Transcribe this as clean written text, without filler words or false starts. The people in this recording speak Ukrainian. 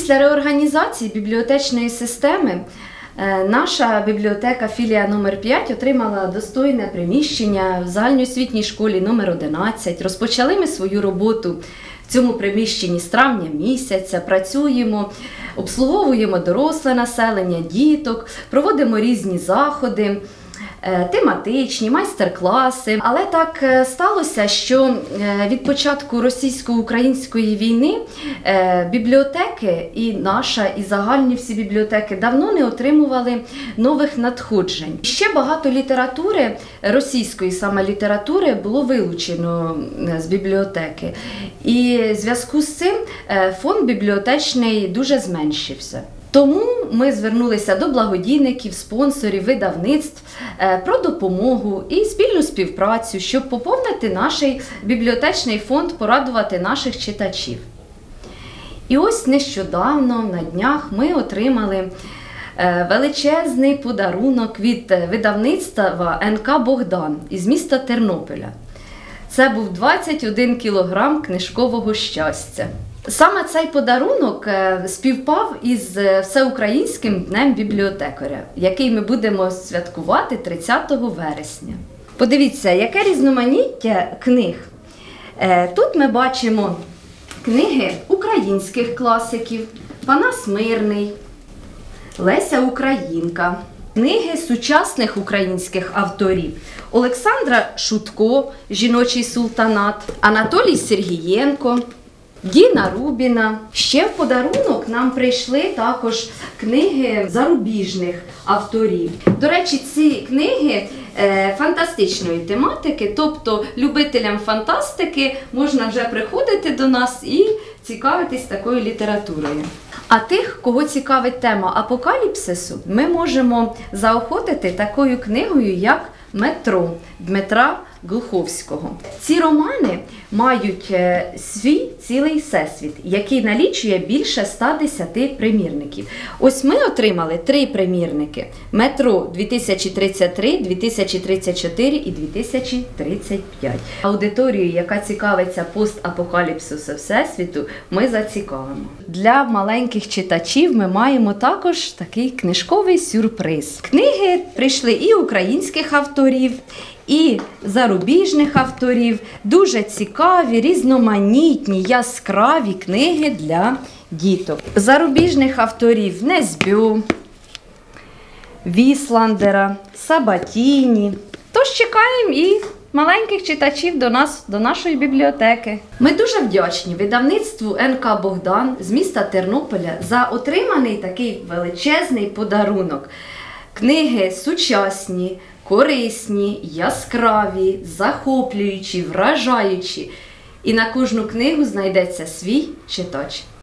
Після реорганізації бібліотечної системи наша бібліотека філія номер 5 отримала достойне приміщення в загальноосвітній школі номер 11. Розпочали ми свою роботу в цьому приміщенні з травня місяця, працюємо, обслуговуємо доросле населення, діток, проводимо різні заходи, тематичні, майстер-класи. Але так сталося, що від початку російсько-української війни бібліотеки, і наша, і загальні всі бібліотеки, давно не отримували нових надходжень. Ще багато літератури, російської саме літератури, було вилучено з бібліотеки. І в зв'язку з цим фонд бібліотечний дуже зменшився. Тому ми звернулися до благодійників, спонсорів, видавництв про допомогу і спільну співпрацю, щоб поповнити наш бібліотечний фонд, порадувати наших читачів. І ось нещодавно, на днях, ми отримали величезний подарунок від видавництва НК «Богдан» із міста Тернополя. Це був 21 кілограм книжкового щастя. Саме цей подарунок співпав із Всеукраїнським днем бібліотекаря, який ми будемо святкувати 30 вересня. Подивіться, яке різноманіття книг. Тут ми бачимо книги українських класиків, Панас Мирний, Леся Українка, книги сучасних українських авторів: Олександра Шутко «Жіночий султанат», Анатолій Сергієнко, Діна Рубіна. Ще в подарунок нам прийшли також книги зарубіжних авторів. До речі, ці книги фантастичної тематики, тобто любителям фантастики можна вже приходити до нас і цікавитись такою літературою. А тих, кого цікавить тема апокаліпсису, ми можемо заохотити такою книгою, як «Метро» Дмитра Глуховського. Ці романи мають свій цілий всесвіт, який налічує більше 110 примірників. Ось ми отримали 3 примірники: «Метро» 2033, 2034 і 2035. Аудиторію, яка цікавиться постапокаліпсису всесвіту, ми зацікавимо. Для маленьких читачів ми маємо також такий книжковий сюрприз. Книги прийшли і українських авторів, і зарубіжних авторів. Дуже цікаві, різноманітні, яскраві книги для діток. Зарубіжних авторів: Незбю, Вісландера, Сабатіні. Тож чекаємо і маленьких читачів до нас, до нашої бібліотеки. Ми дуже вдячні видавництву НК «Богдан» з міста Тернополя за отриманий такий величезний подарунок. Книги сучасні, корисні, яскраві, захоплюючі, вражаючі. І на кожну книгу знайдеться свій читач.